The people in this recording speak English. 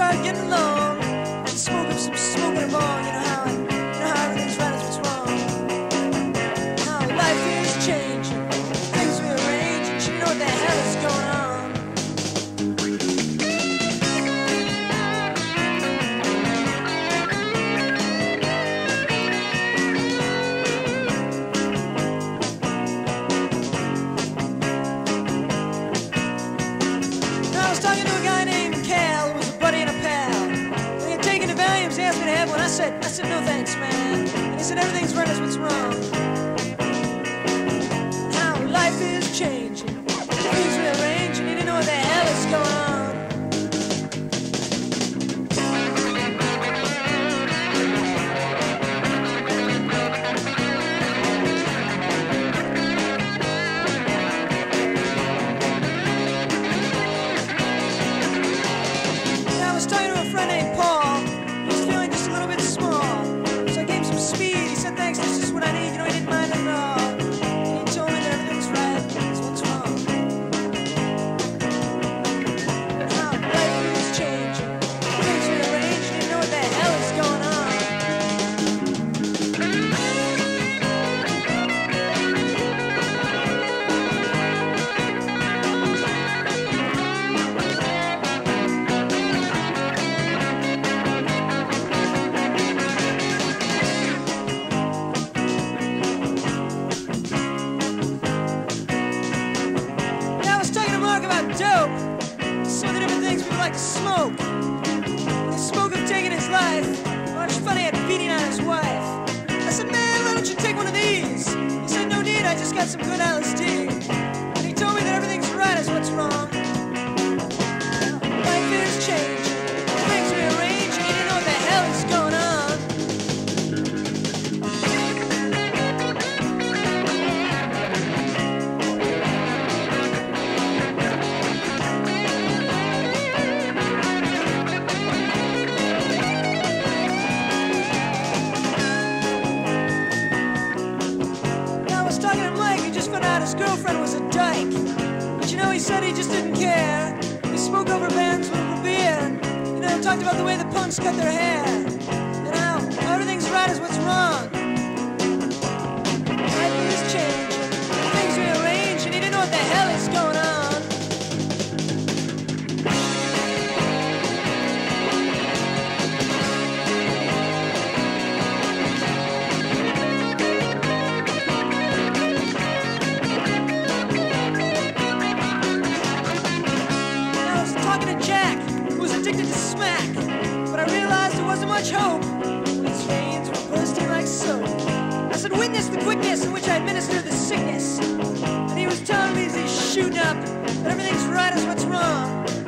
started getting along. Smoking some smoke in a bong. You know how everything's right is what's wrong. How life is changing, things rearrange, and you know what the hell is going on. I was talking to a guy named Peao, who was a buddy and a pal. He had taken the Valiums, he asked me to have one. I said, no thanks, man. And he said, everything's right, that's what's wrong. How life is changing, things rearranging, you didn't know what the hell is going on. I was talking to a friend named Paul. He was feeling just a little bit small. So I gave him some speed. He said, thanks, this is what I need. You know, he didn't mind at all. And he told me that everything's right, that's what's wrong. How life is changing, things rearranged, you didn't know what the hell is going on. About dope, some of the different things people like to smoke. The smoke of taking his life. Oh, it's funny, had beating on his wife. I said, man, why don't you take one of these? He said, no need, I just got some good LSD. And he told me that everything's right is what's wrong. Life is changing, things rearrange, and you didn't know what the hell is going on. His girlfriend was a dyke, but you know, he said he just didn't care. He spoke over bands with a beer, you know, talked about the way the punks cut their hair, and how everything's right is what's wrong. Life is changing, things rearrange, and he didn't know what the hell is going on. Jack, who was addicted to smack, but I realized there wasn't much hope. His veins were bursting like soap. I said, witness the quickness in which I administer the sickness. And he was telling me as he's shooting up that everything's right is what's wrong.